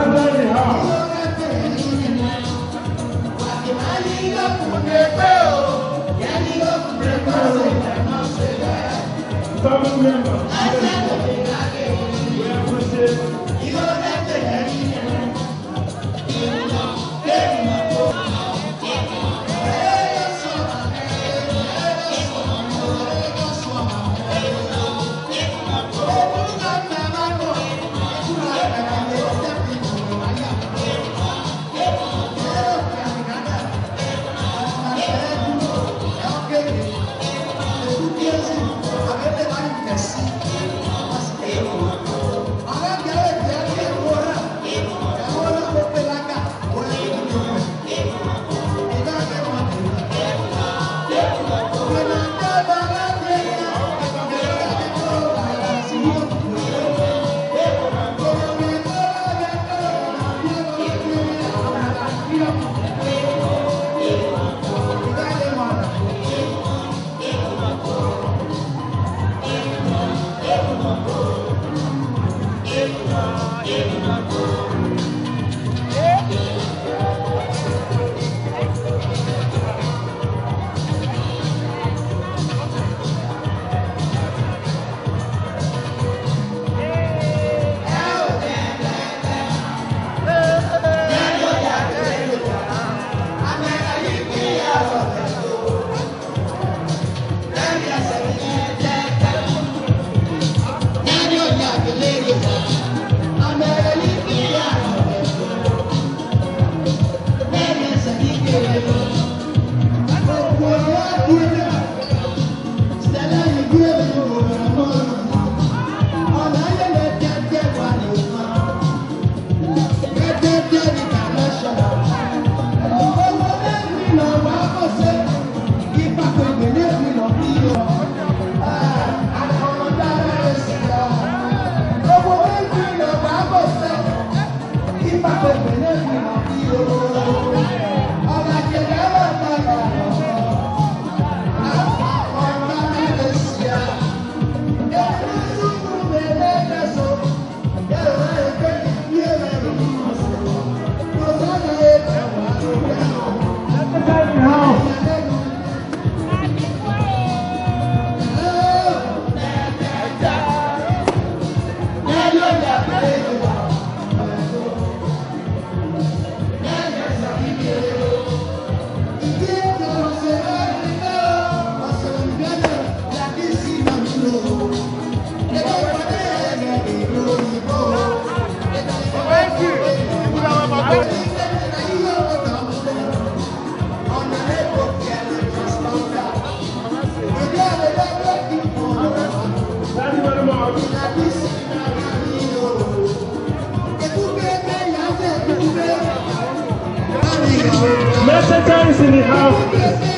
Messenger is in the house.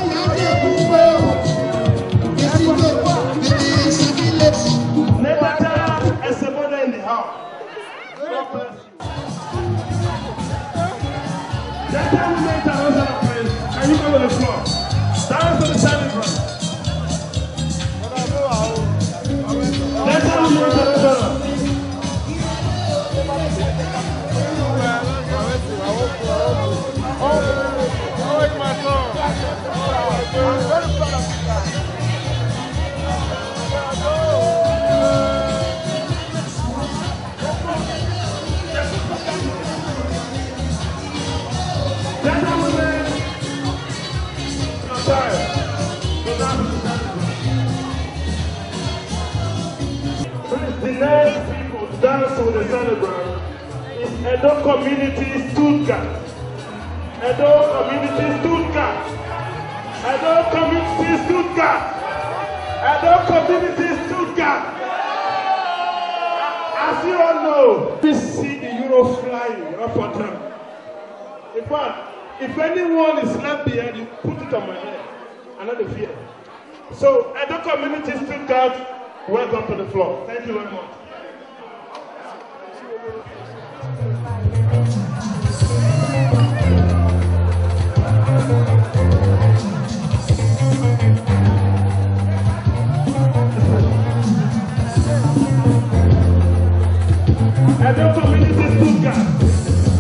Nebuchadnezzar is a mother in the house. God bless you. That time we made our own praise. Can you come on the floor? Stand for the standing front. That time we made our own. The next people to dance with the celebrant is Edo Community Stuttgart. Edo Community Stuttgart. Edo Community Stuttgart. Edo Community Stuttgart. As you all know, we see the euro flying up on them. In fact, if anyone is left behind, you put it on my head. Another fear. So, Edo Community Stuttgart, welcome to the floor. Thank you very much. Edo Community Stuttgart.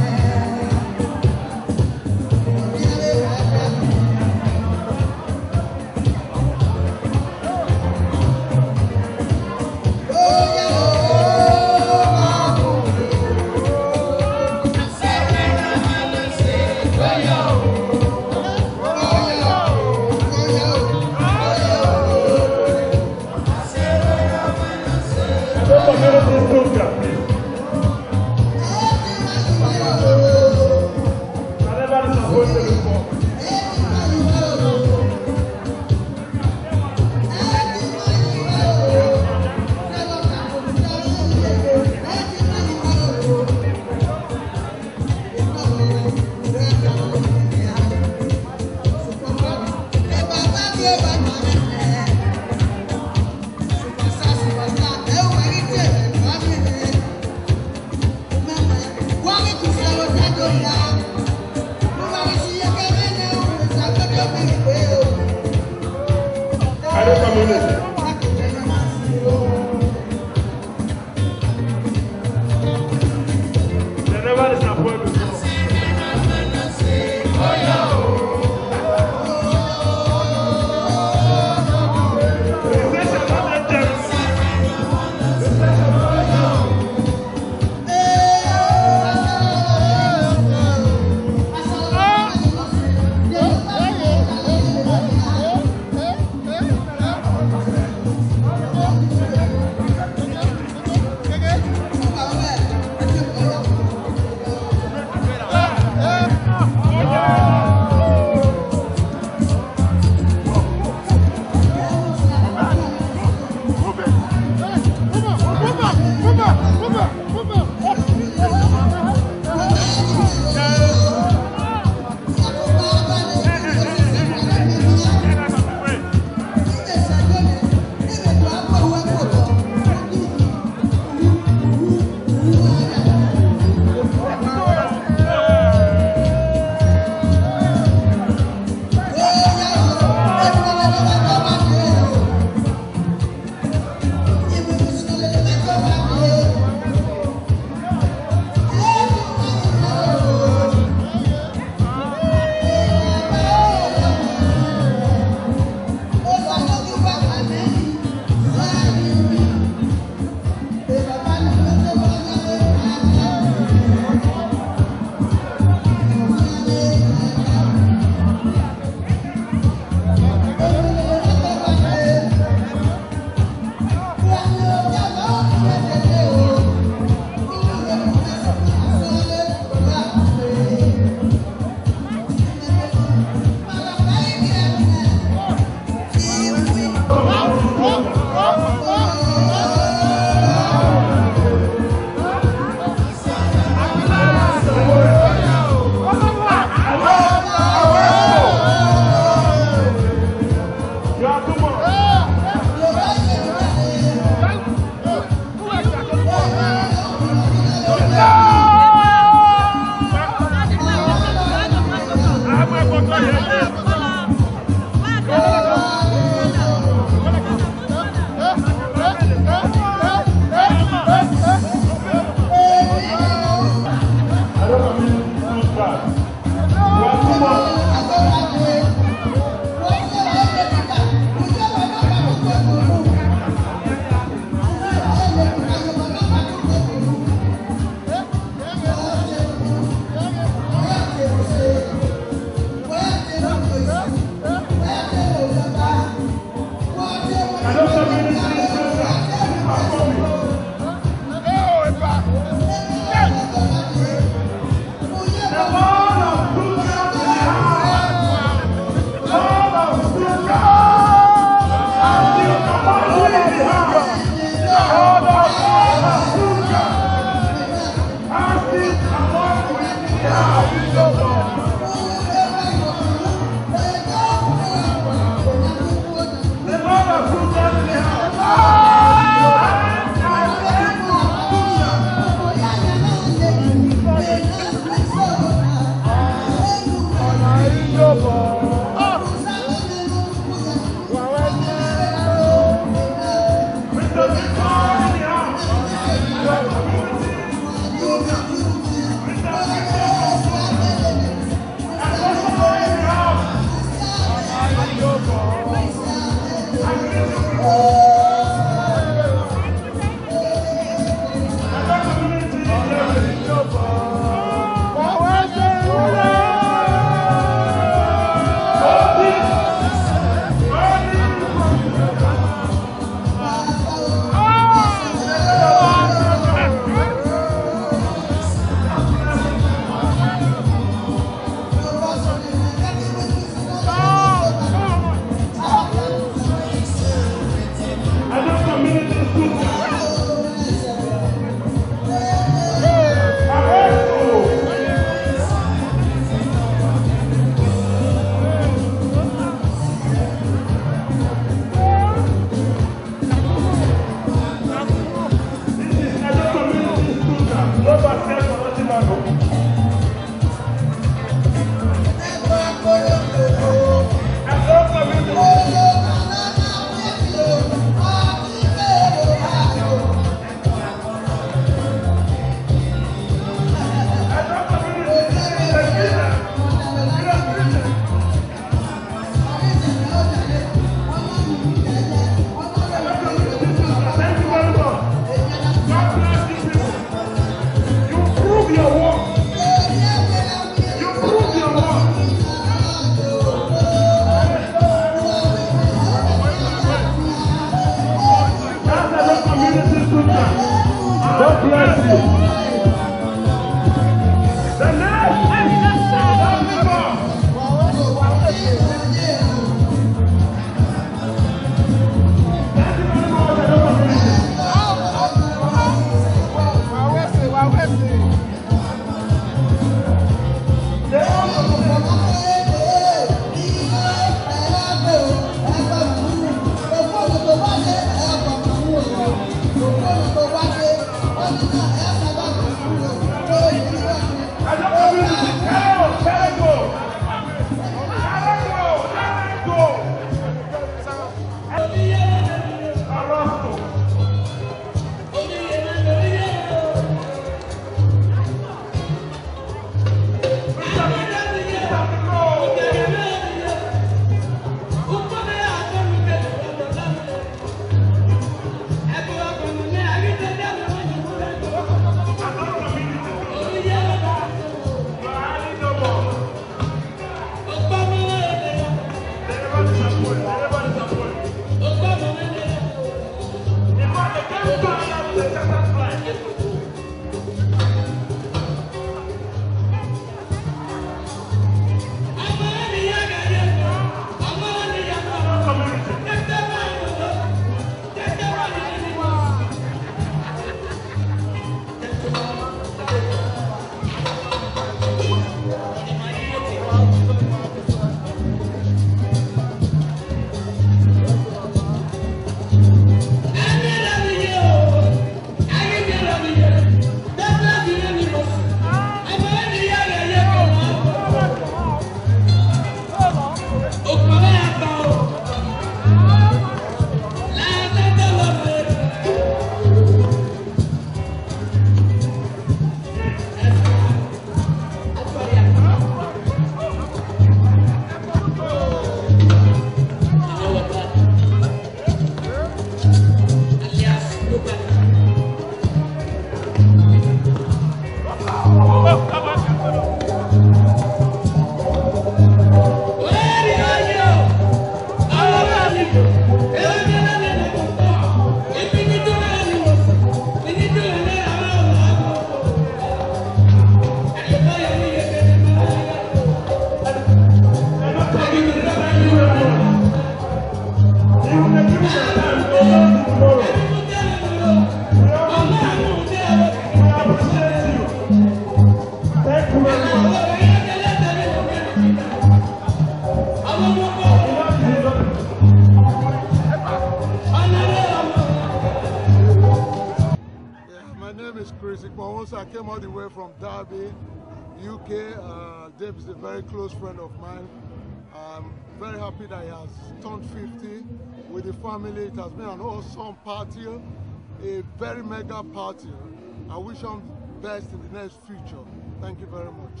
also I came all the way from Derby, UK. Dave is a very close friend of mine. I'm very happy that he has turned 50 with the family. It has been an awesome party, a very mega party. I wish him the best in the next future. Thank you very much.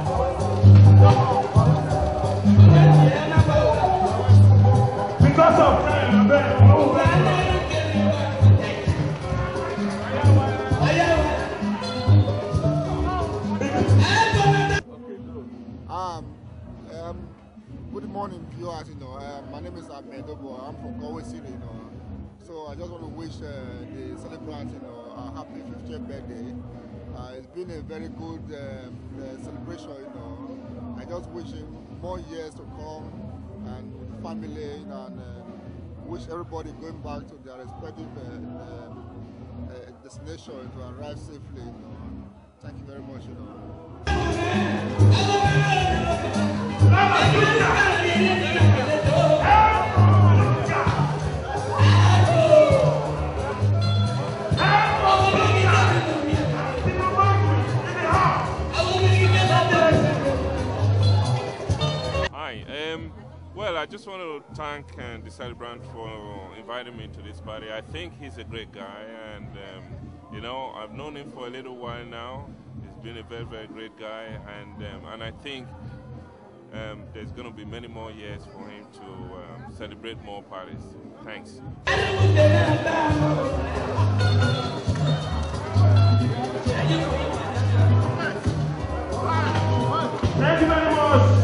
Because of good morning, viewers. My name is Ahmed Obo. I'm from Galway City. So I just want to wish the celebrants, a happy 50th birthday. It's been a very good celebration. I just wish him more years to come and with the family, and wish everybody going back to their respective destination to arrive safely. Thank you very much. Well, I just want to thank the celebrant for inviting me to this party. I think he's a great guy, and I've known him for a little while now. He's been a very, very great guy, and I think there's going to be many more years for him to celebrate more parties. Thanks. Thank you very much.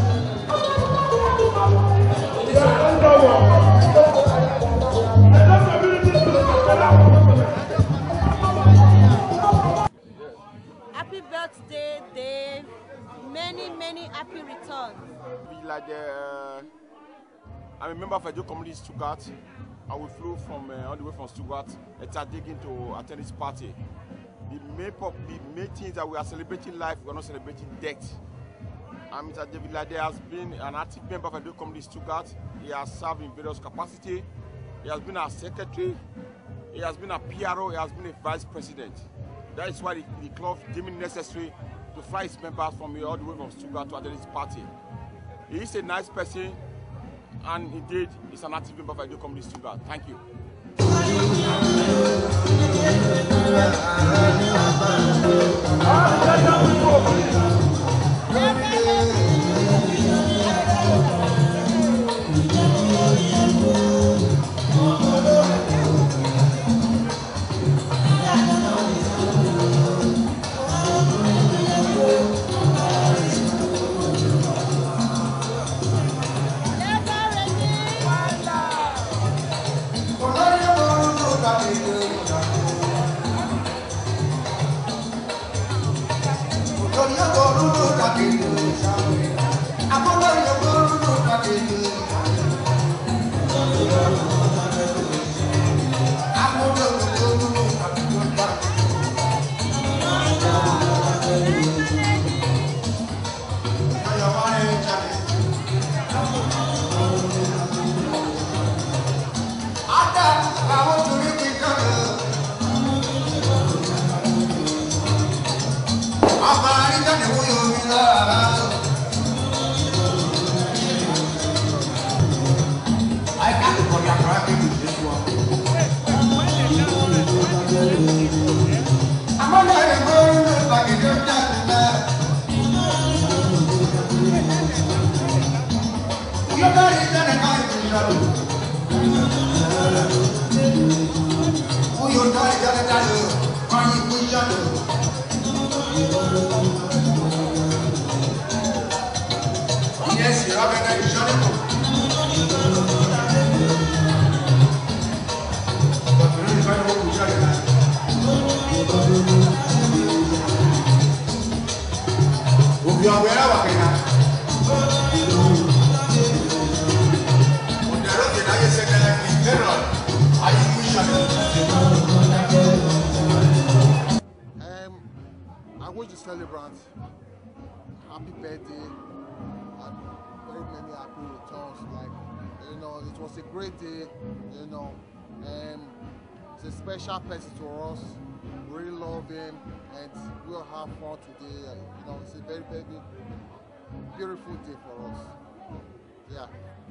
Happy birthday, Dave. Many happy returns. I'm a member of Edo Community Stuttgart. I will flew from all the way from Stuttgart, digging to attend this party. The main things that we are celebrating life, we are not celebrating death. Mr. David Lade has been an active member of Edo Community Stuttgart. He has served in various capacities. He has been our secretary. He has been a PRO. He has been a vice president. That is why the club deemed it necessary to fly his members from here all the way from Stuttgart to attend this party. He is a nice person, and indeed, he's an active member of Edo Community Stuttgart. Thank you. I wish the celebrants happy birthday and very many happy returns. It was a great day, it's a special person to us. We really love him, and we'll have fun today. You know, it's a very, very beautiful day for us. Yeah.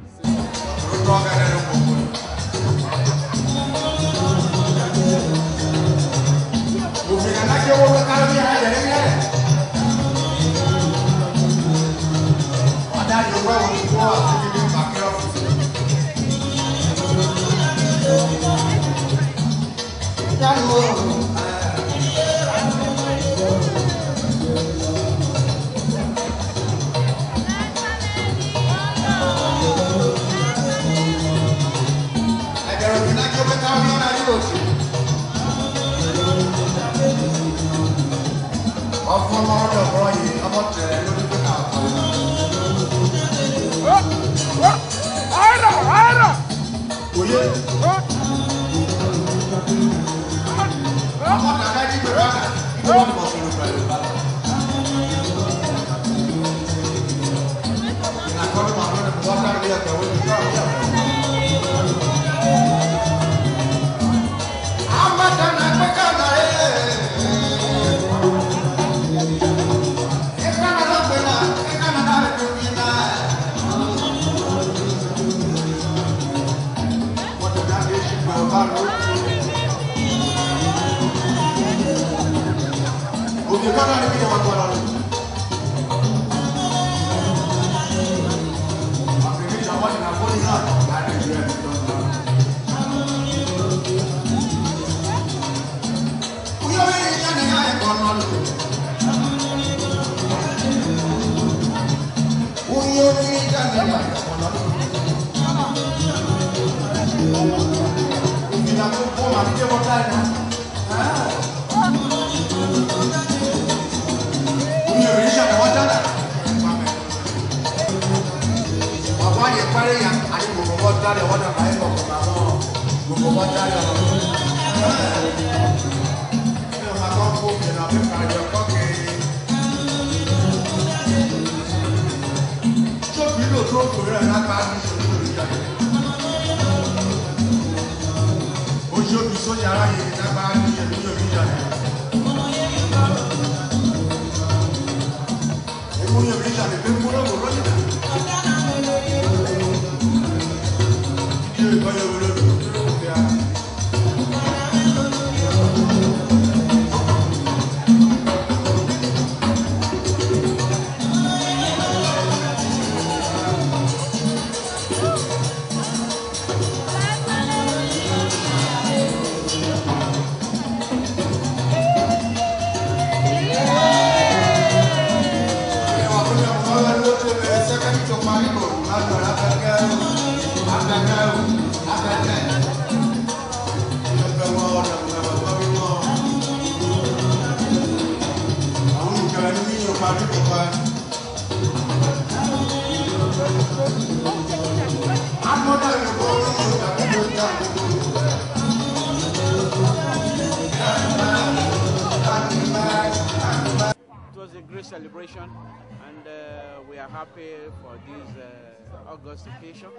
Celebration, and we are happy for this August occasion,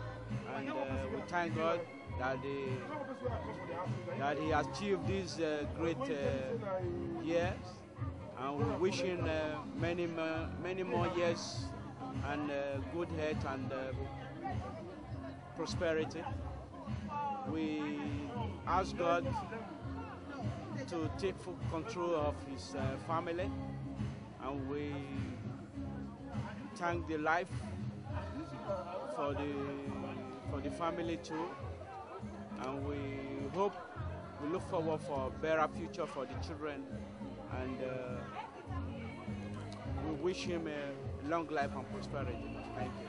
and we thank God that he achieved these great years, and we wish him many more years and good health and prosperity. We ask God to take full control of his family. And we thank the life for the family too, and we look forward for a better future for the children, and we wish him a long life and prosperity. Thank you.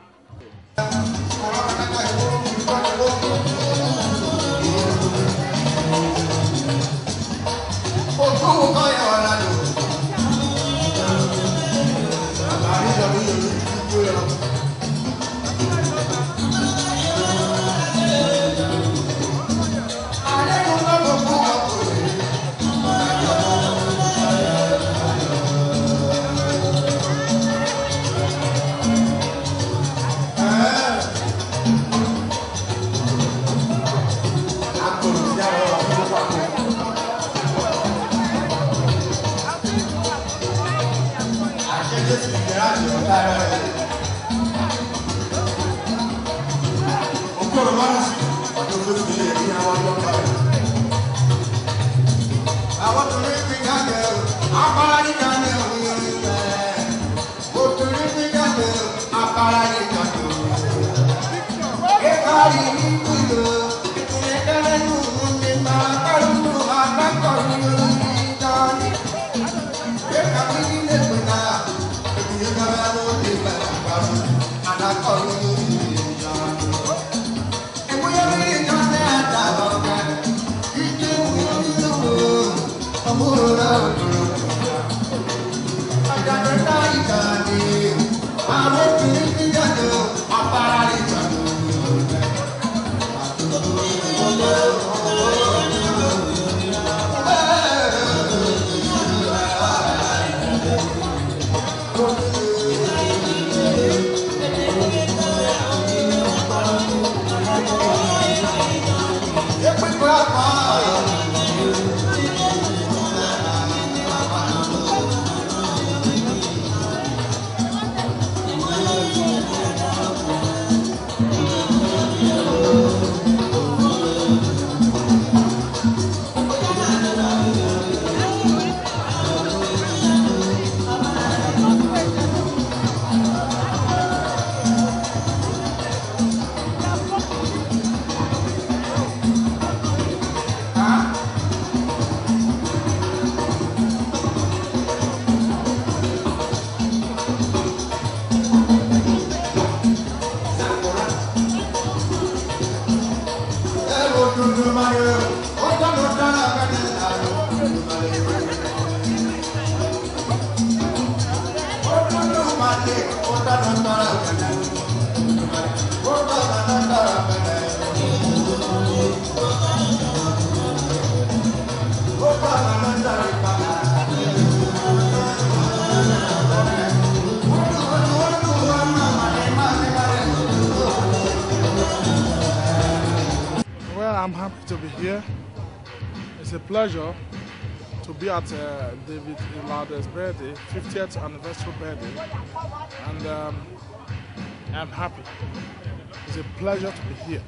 Well, I'm happy to be here. It's a pleasure to be at David Ilade's birthday, 50th anniversary birthday, and I'm happy. It's a pleasure to be here.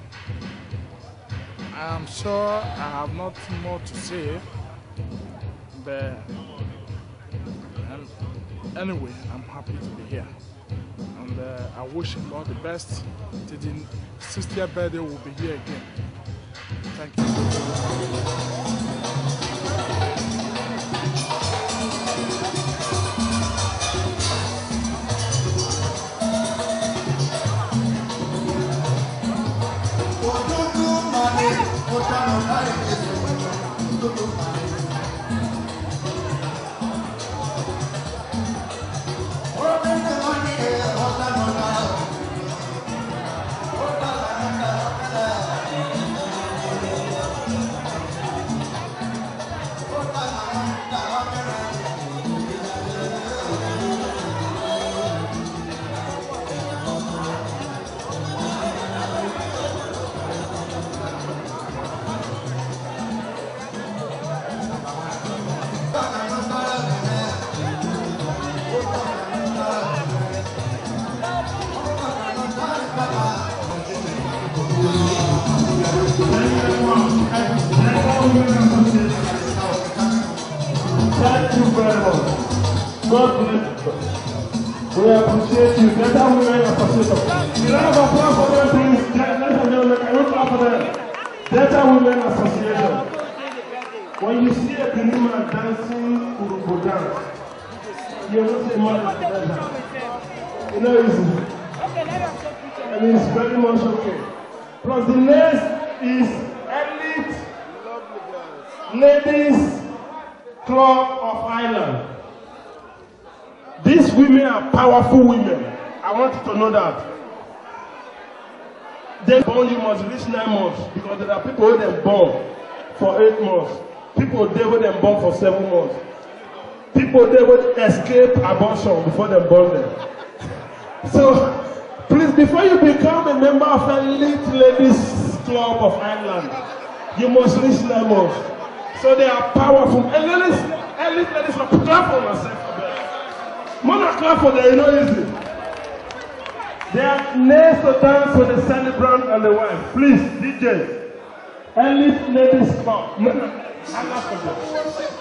I am sure I have nothing more to say, but anyway, I'm happy to be here. And I wish him all the best till the 60th birthday. Will be here again. Thank you. Thank you very much. God bless you. We appreciate you. Delta Women Association. You have a plan for them, please. Ladies and gentlemen, can you clap for them? Delta Women Association. When you see a Benin man dancing Urubu dance, you know say man is better. You know easy. And it's very much okay. Plus the next is Elite Ladies Club of Ireland. These women are powerful women. I want you to know that. They born, you must reach 9 months because there are people who they born for 8 months. People they were them born for 7 months. People they would escape abortion before they born them. So please, before you become a member of Elite Ladies Club of Ireland, you must reach 9 months. So they are powerful. And Elite Ladies Club, clap for yourself. Mother clap for them, you know easy. They are next to dance with the celebrant and the wife. Please, DJ. Elite Ladies Club. I clap for them.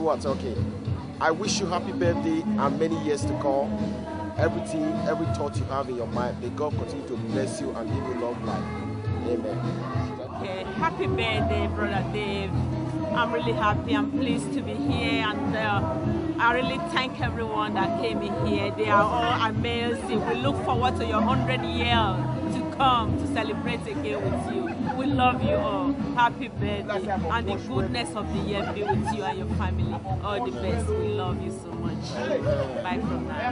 what? Okay. I wish you happy birthday and many years to come. Everything, every thought you have in your mind, may God continue to bless you and give you long life. Amen. Okay. Happy birthday, Brother Dave. I'm really happy. I'm pleased to be here, and I really thank everyone that came in here. They are all amazing. We look forward to your 100 years to come to celebrate again with you. We love you all. Happy birthday, and the goodness of the year be with you and your family. All the best. We love you so much. Bye from now.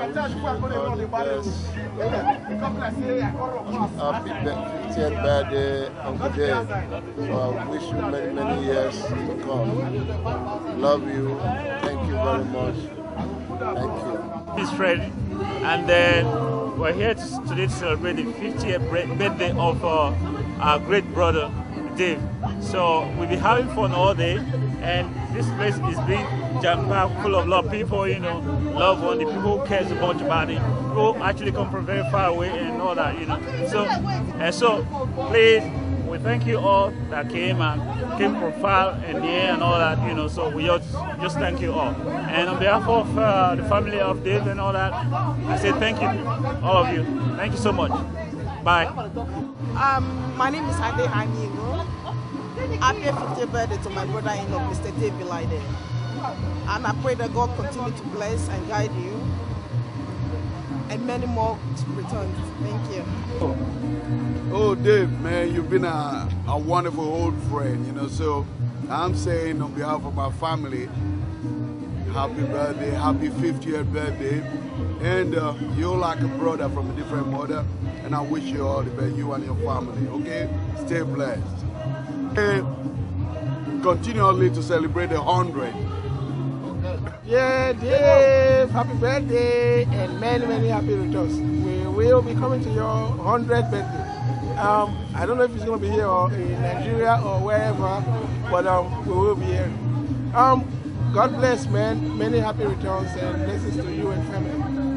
Happy 50th birthday, Uncle Dave. So I wish you many, many years to come. Love you. Thank you very much. Thank you. His friend, and then we're here today to celebrate the 50th birthday of our great brother Dave. So we'll be having fun all day, and this place is being jam-packed full of a lot of people, you know, loved one, the people who cares so much about it. People actually come from very far away and all that, you know. So please, we thank you all that came from far and near and all that, you know. So we just thank you all. And on behalf of the family of Dave and all that, I say thank you, all of you. Thank you so much. Bye. My name is Ade Hanigo. Happy 50th birthday to my brother-in-law, Mr. Dave Bilide. And I pray that God continue to bless and guide you and many more returns. Thank you. Oh, Dave, man, you've been a wonderful old friend, you know, so I'm saying on behalf of my family, happy birthday, happy 50th birthday. And you're like a brother from a different mother, and I wish you all the best, you and your family, okay? Stay blessed. And continually to celebrate the 100. Yeah, Dave, happy birthday and many, many happy returns. We will be coming to your 100th birthday. I don't know if it's going to be here or in Nigeria or wherever, but we will be here. God bless, man. Many happy returns and blessings to you and family.